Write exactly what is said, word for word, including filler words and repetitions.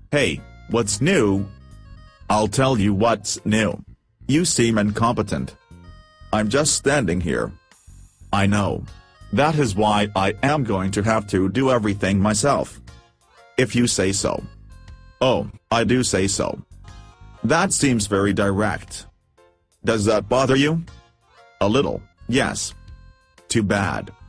Hey, what's new? I'll tell you what's new. You seem incompetent. I'm just standing here. I know. That is why I am going to have to do everything myself. If you say so. Oh, I do say so. That seems very direct. Does that bother you? A little, yes. Too bad.